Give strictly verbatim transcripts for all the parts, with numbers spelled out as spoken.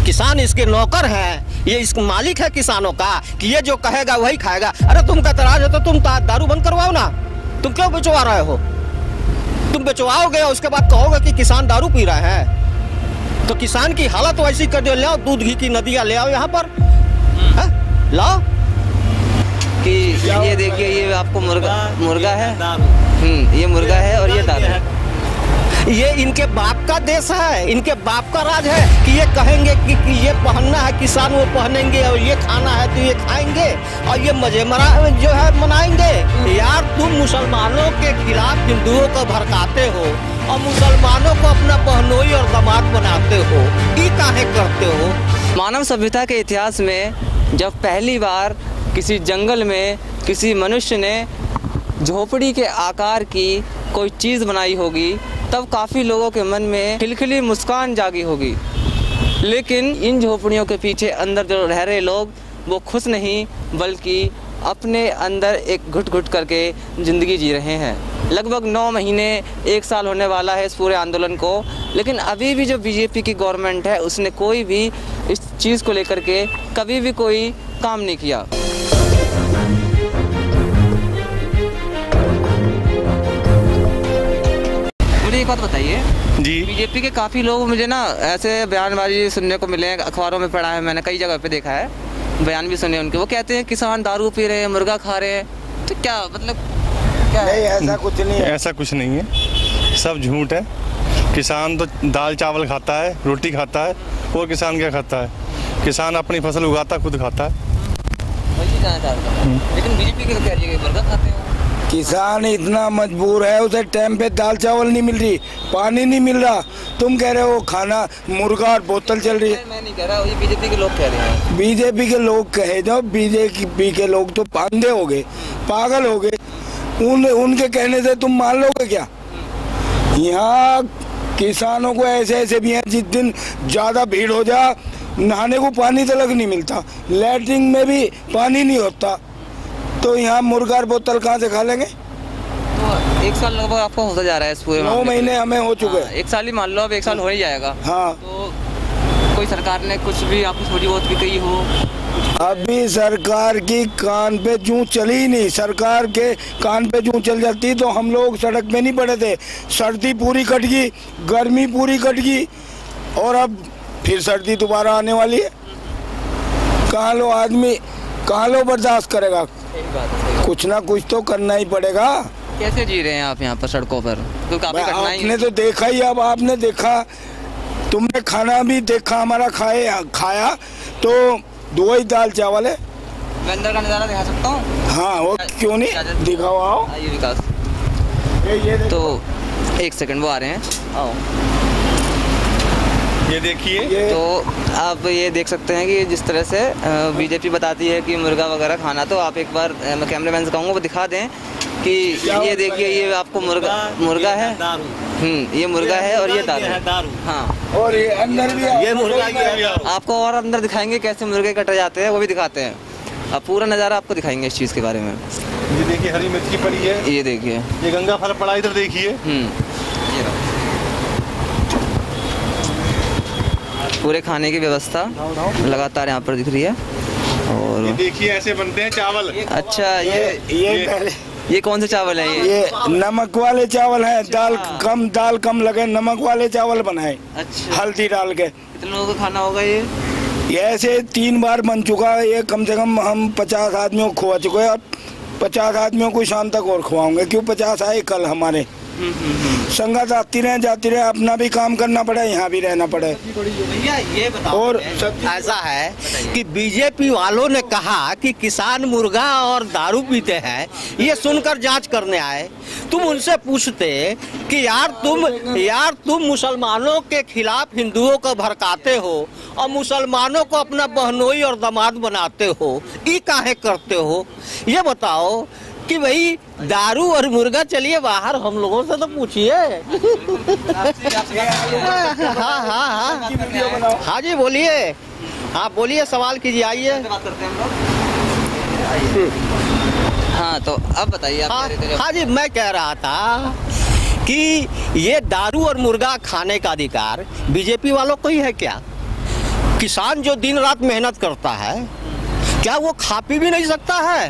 किसान इसके नौकर हैं, ये इसका मालिक है किसानों का, कि ये जो कहेगा वही खाएगा। अरे तुम का तराज हो तो तुम दारू बंद करवाओ ना, तुम क्यों बेचवा रहे हो? तुम बेचवाओगे और उसके बाद कहोगे कि किसान दारू पी रहे हैं, तो किसान की हालत वैसी कर दो। ले आओ दूध घी की नदियाँ ले आओ यहाँ पर, लाओ कि ये देखिए ये आपको मुर्गा मुर्गा है, हम्म ये मुर्गा है और ये दारू है। ये इनके बाप का देश है, इनके बाप का राज है कि ये कहेंगे कि, कि ये पहनना है किसान वो पहनेंगे, और ये खाना है तो ये खाएंगे, और ये मजे मरा जो है मनाएंगे। यार तुम मुसलमानों के खिलाफ हिंदुओं को भड़काते हो और मुसलमानों को अपना बहनोई और दामाद बनाते हो, ये काहे करते हो? मानव सभ्यता के इतिहास में जब पहली बार किसी जंगल में किसी मनुष्य ने झोपड़ी के आकार की कोई चीज़ बनाई होगी, तब काफ़ी लोगों के मन में खिलखिली मुस्कान जागी होगी। लेकिन इन झोपड़ियों के पीछे अंदर जो रह रहे लोग वो खुश नहीं, बल्कि अपने अंदर एक घुट घुट करके ज़िंदगी जी रहे हैं। लगभग नौ महीने एक साल होने वाला है इस पूरे आंदोलन को, लेकिन अभी भी जो बीजेपी की गवर्नमेंट है उसने कोई भी इस चीज़ को लेकर के कभी भी कोई काम नहीं किया। एक बात बताइए जी, बीजेपी के काफ़ी लोग मुझे ना ऐसे बयानबाजी सुनने को मिले हैं, अखबारों में पढ़ा है, मैंने कई जगह पे देखा है, बयान भी सुने उनके। वो कहते हैं किसान दारू पी रहे हैं, मुर्गा खा रहे हैं, तो क्या मतलब क्या नहीं, ऐसा कुछ नहीं है। ऐसा कुछ नहीं है, सब झूठ है। किसान तो दाल चावल खाता है, रोटी खाता है, और किसान क्या खाता है? किसान अपनी फसल उगाता खुद खाता है। वही जाना चाहता हूं। लेकिन बीजेपी के कह रही है मुर्गा खाते हैं। किसान इतना मजबूर है, उसे टाइम पे दाल चावल नहीं मिल रही, पानी नहीं मिल रहा, तुम कह रहे हो खाना मुर्गा और बोतल चल रही है। मैं नहीं कह रहा, ये बीजेपी के लोग कह रहे हैं। बीजेपी के लोग कहे जो, बीजेपी के लोग तो अंधे हो गए, पागल हो गए, उन उनके कहने से तुम मान लोगे क्या? यहाँ किसानों को ऐसे ऐसे भी हैं, जिस दिन ज़्यादा भीड़ हो जा नहाने को पानी तक नहीं मिलता, लैट्रिन में भी पानी नहीं होता, तो यहाँ मुर्गा और बोतल कहाँ से खा लेंगे? तो एक साल लगभग आपको होता जा रहा है इस पूरे नौ महीने हमें हो चुके हैं। एक साल ही मान लो, अब एक साल हो ही जाएगा। हाँ, तो कोई सरकार ने कुछ भी आपको थोड़ी बहुत भी कही हो? अभी सरकार की कान पे जूं चली ही नहीं। सरकार के कान पे जूं चल जाती तो हम लोग सड़क पे नहीं पड़े थे। सर्दी पूरी कट गई, गर्मी पूरी कट गई, और अब फिर सर्दी दोबारा आने वाली है। कहाँ लो आदमी, कहाँ लो बर्दाश्त करेगा? कुछ ना कुछ तो करना ही पड़ेगा। कैसे जी रहे हैं आप यहाँ पर सड़कों पर? तो काफी कठिनाई। आपने तो देखा ही, अब आपने देखा, तुमने खाना भी देखा हमारा, खाए खाया तो दो ही दाल चावल है। मैं अंदर का नज़ारा दिखा सकता हूँ? हाँ, वो क्यों नहीं, दिखाओ, आओ। ये विकास, ये, ये तो एक सेकंड वो आ रहे हैं, आओ। ये देखिए, तो आप ये देख सकते हैं कि जिस तरह से बीजेपी बताती है कि मुर्गा वगैरह खाना, तो आप एक बार मैं कैमरामैन से कहूँगा वो दिखा दें कि ये देखिए ये आपको मुर्गा मुर्गा है, हम्म ये मुर्गा है और ये दारू। हाँ, और ये अंदर भी ये मुर्गा ही आपको और अंदर दिखाएंगे कैसे मुर्गे कटे जाते हैं, वो भी दिखाते हैं। अब पूरा नज़ारा आपको दिखाएंगे इस चीज़ के बारे में। ये देखिए हरी मिर्ची पड़ी है, ये देखिए, ये गंगा फल पड़ा, इधर देखिए, हम्म ये पूरे खाने की व्यवस्था लगातार यहाँ पर दिख रही है। और ये देखिए ऐसे बनते हैं चावल। अच्छा, ये ये पहले ये कौन से चावल है? ये ये नमक वाले चावल हैं, दाल कम दाल कम लगे, नमक वाले चावल बनाए, अच्छा, हल्दी डाल के। कितने लोगों का खाना होगा ये? ये ऐसे तीन बार बन चुका है, ये कम से कम हम पचास आदमियों को खुआ चुके हैं, और पचास आदमियों को शाम तक और खुआऊंगे, क्यों पचास आए कल हमारे। संगत आती रहे जाती रहे, अपना भी काम करना पड़े, यहाँ भी रहना पड़े। भैया ये बताओ, और ऐसा है कि बीजेपी वालों ने कहा कि किसान मुर्गा और दारू पीते हैं, ये सुनकर जांच करने आए। तुम उनसे पूछते कि यार तुम यार तुम मुसलमानों के खिलाफ हिंदुओं को भड़काते हो और मुसलमानों को अपना बहनोई और दामाद बनाते हो, ये काहे करते हो? ये बताओ कि भाई दारू और मुर्गा, चलिए बाहर हम लोगों से तो पूछिए। हाँ हाँ हाँ हाँ जी बोलिए, हाँ बोलिए, सवाल कीजिए, आइए। हाँ, तो अब बताइए आप। हाँ, हाँ जी, मैं कह रहा था कि ये दारू और मुर्गा खाने का अधिकार बीजेपी वालों को ही है क्या? किसान जो दिन रात मेहनत करता है, क्या वो खा पी भी नहीं सकता है?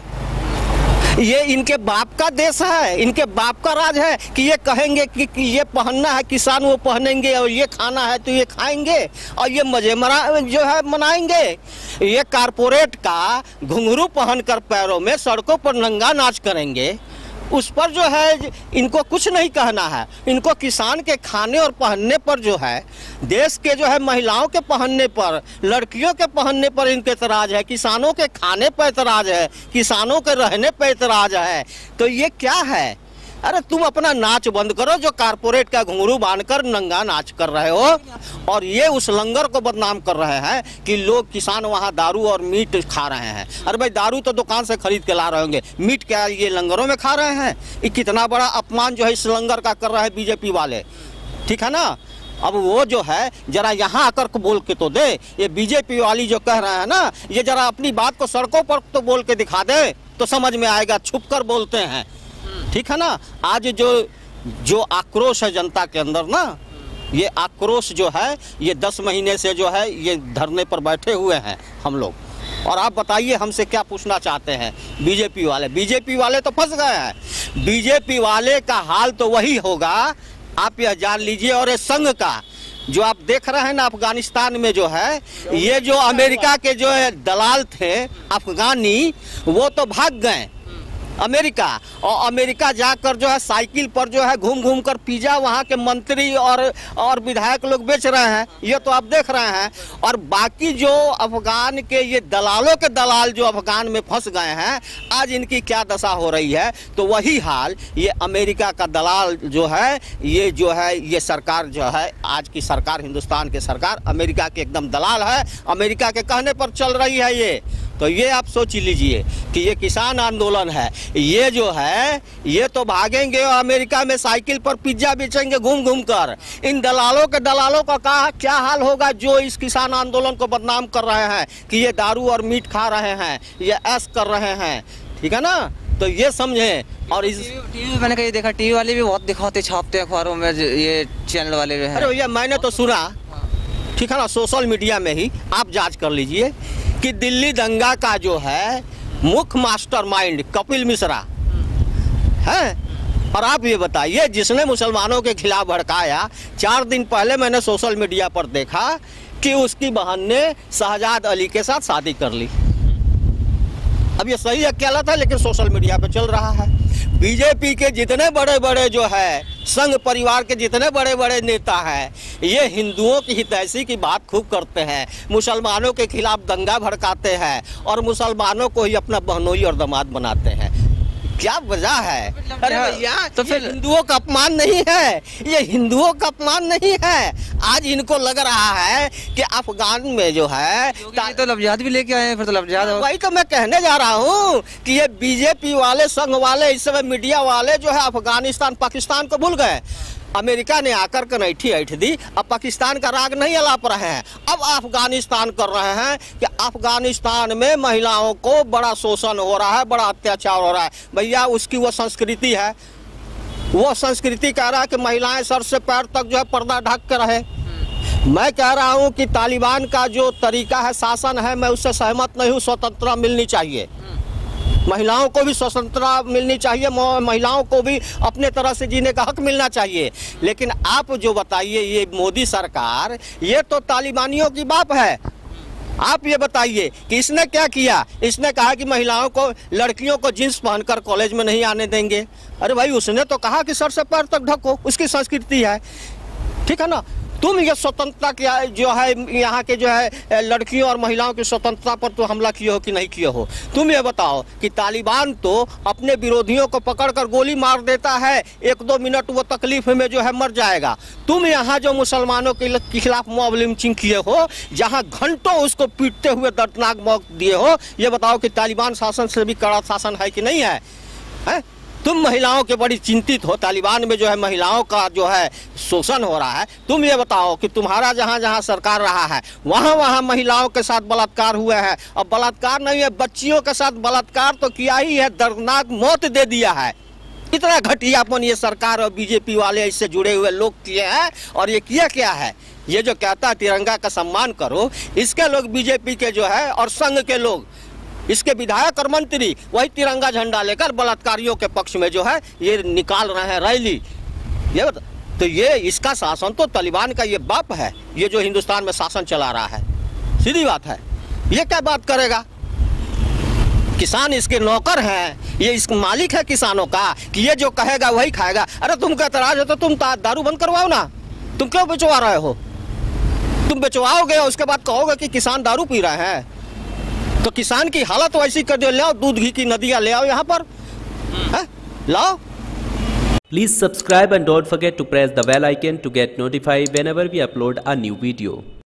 ये इनके बाप का देश है, इनके बाप का राज है कि ये कहेंगे कि, कि ये पहनना है किसान वो पहनेंगे, और ये खाना है तो ये खाएंगे, और ये मजे मरा जो है मनाएंगे। ये कारपोरेट का घुंघरू पहनकर पैरों में सड़कों पर नंगा नाच करेंगे, उस पर जो है इनको कुछ नहीं कहना है। इनको किसान के खाने और पहनने पर जो है, देश के जो है महिलाओं के पहनने पर, लड़कियों के पहनने पर इनके एतराज है, किसानों के खाने पर एतराज है, किसानों के रहने पर एतराज है। तो ये क्या है? अरे तुम अपना नाच बंद करो जो कारपोरेट का घुंघरू बांधकर नंगा नाच कर रहे हो, और ये उस लंगर को बदनाम कर रहे हैं कि लोग किसान वहाँ दारू और मीट खा रहे हैं। अरे भाई, दारू तो दुकान से खरीद के ला रहे होंगे, मीट क्या ये लंगरों में खा रहे हैं? ये कितना बड़ा अपमान जो है इस लंगर का कर रहे हैं बीजेपी वाले, ठीक है ना। अब वो जो है जरा यहाँ आकर को बोल के तो दे, ये बीजेपी वाली जो कह रहे हैं ना, ये जरा अपनी बात को सड़कों पर तो बोल के दिखा दे तो समझ में आएगा। छुप कर बोलते हैं, ठीक है ना। आज जो जो आक्रोश है जनता के अंदर ना, ये आक्रोश जो है ये दस महीने से जो है ये धरने पर बैठे हुए हैं हम लोग। और आप बताइए हमसे क्या पूछना चाहते हैं बीजेपी वाले? बीजेपी वाले तो फंस गए हैं। बीजेपी वाले का हाल तो वही होगा, आप यह जान लीजिए। और ये संघ का जो आप देख रहे हैं ना अफगानिस्तान में जो है, ये जो अमेरिका के जो है दलाल थे अफगानी, वो तो भाग गए अमेरिका, और अमेरिका जाकर जो है साइकिल पर जो है घूम घूम कर पिज्जा वहाँ के मंत्री और और विधायक लोग बेच रहे हैं, ये तो आप देख रहे हैं। और बाकी जो अफगान के ये दलालों के दलाल जो अफगान में फंस गए हैं, आज इनकी क्या दशा हो रही है? तो वही हाल ये अमेरिका का दलाल जो है, ये जो है ये सरकार जो है, आज की सरकार, हिंदुस्तान की सरकार अमेरिका के एकदम दलाल है, अमेरिका के कहने पर चल रही है ये। तो ये आप सोच लीजिए कि ये किसान आंदोलन है, ये जो है ये तो भागेंगे और अमेरिका में साइकिल पर पिज्जा बेचेंगे घूम घूम कर। इन दलालों के दलालों का का क्या हाल होगा जो इस किसान आंदोलन को बदनाम कर रहे हैं कि ये दारू और मीट खा रहे हैं, ये ऐश कर रहे हैं, ठीक है ना। तो ये समझें। और इस टीवी में मैंने कहीं देखा, टीवी वाले भी बहुत दिखाते छापते अखबारों में, ये चैनल वाले जो है। अरे भैया मैंने तो सुना, ठीक है ना, सोशल मीडिया में ही आप जांच कर लीजिए कि दिल्ली दंगा का जो है मुख्य मास्टरमाइंड कपिल मिश्रा है। और आप ये बताइए, जिसने मुसलमानों के खिलाफ भड़काया, चार दिन पहले मैंने सोशल मीडिया पर देखा कि उसकी बहन ने शहजाद अली के साथ शादी कर ली। अब ये सही है क्या गलत है, लेकिन सोशल मीडिया पे चल रहा है। बीजेपी के जितने बड़े बड़े जो है संघ परिवार के जितने बड़े बड़े नेता हैं, ये हिंदुओं की हितैषी की बात खूब करते हैं, मुसलमानों के खिलाफ दंगा भड़काते हैं और मुसलमानों को ही अपना बहनोई और दामाद बनाते हैं। क्या वजह है? अरे भैया, तो फिर हिंदुओं का अपमान नहीं है, ये हिंदुओं का अपमान नहीं है। आज इनको लग रहा है कि अफगान में जो है तो लफ्जात भी लेके आए हैं, फिर तो लफ्जात। वही तो मैं कहने जा रहा हूँ कि ये बीजेपी वाले, संघ वाले, इस समय मीडिया वाले जो है अफगानिस्तान पाकिस्तान को भूल गए। अमेरिका ने आकर के नैठी ऐठ दी, अब पाकिस्तान का राग नहीं अलाप रहे हैं, अब अफगानिस्तान कर रहे हैं कि अफगानिस्तान में महिलाओं को बड़ा शोषण हो रहा है, बड़ा अत्याचार हो रहा है। भैया उसकी वो संस्कृति है, वो संस्कृति कह रहा है कि महिलाएं सर से पैर तक जो है पर्दा ढक कर रहे। मैं कह रहा हूं कि तालिबान का जो तरीका है, शासन है, मैं उससे सहमत नहीं हूं। स्वतंत्रता मिलनी चाहिए, महिलाओं को भी स्वतंत्रता मिलनी चाहिए, महिलाओं को भी अपने तरह से जीने का हक मिलना चाहिए। लेकिन आप जो बताइए, ये मोदी सरकार, ये तो तालिबानियों की बाप है। आप ये बताइए कि इसने क्या किया? इसने कहा कि महिलाओं को, लड़कियों को जींस पहनकर कॉलेज में नहीं आने देंगे। अरे भाई, उसने तो कहा कि सर से पैर तक ढको, उसकी संस्कृति है, ठीक है ना। तुम ये स्वतंत्रता क्या जो है, यहाँ के जो है लड़कियों और महिलाओं की स्वतंत्रता पर तो हमला किए हो कि नहीं किए हो? तुम ये बताओ कि तालिबान तो अपने विरोधियों को पकड़कर गोली मार देता है, एक दो मिनट वो तकलीफ में जो है मर जाएगा। तुम यहाँ जो मुसलमानों के खिलाफ मॉब लिंचिंग किए हो, जहाँ घंटों उसको पीटते हुए दर्दनाक मौत दिए हो, ये बताओ कि तालिबान शासन से भी कड़ा शासन है कि नहीं है, है? तुम महिलाओं के बड़ी चिंतित हो, तालिबान में जो है महिलाओं का जो है शोषण हो रहा है। तुम ये बताओ कि तुम्हारा जहाँ जहाँ सरकार रहा है, वहाँ वहाँ महिलाओं के साथ बलात्कार हुए हैं। अब बलात्कार नहीं है, बच्चियों के साथ बलात्कार तो किया ही है, दर्दनाक मौत दे दिया है। इतना घटियापन ये सरकार और बीजेपी वाले इससे जुड़े हुए लोग किए हैं। और ये किया क्या है ये जो कहता है तिरंगा का सम्मान करो, इसके लोग बीजेपी के जो है और संघ के लोग, इसके विधायक और मंत्री वही तिरंगा झंडा लेकर बलात्कारियों के पक्ष में जो है ये निकाल रहे हैं रैली। ये तो ये इसका शासन तो तालिबान का ये बाप है, ये जो हिंदुस्तान में शासन चला रहा है, सीधी बात है। ये क्या बात करेगा? किसान इसके नौकर हैं, ये इस मालिक है किसानों का कि ये जो कहेगा वही खाएगा। अरे तुम का एतराज है तो तुम दारू बंद करवाओ ना, तुम क्यों बेचवा रहे हो? तुम बेचवाओगे और उसके बाद कहोगे कि किसान दारू पी रहे हैं, तो किसान की हालत वैसी कर दो। ले आओ दूध घी की नदियां ले आओ यहाँ पर, है? लाओ। Please subscribe and don't forget to press the bell icon to get notified whenever we upload a new video.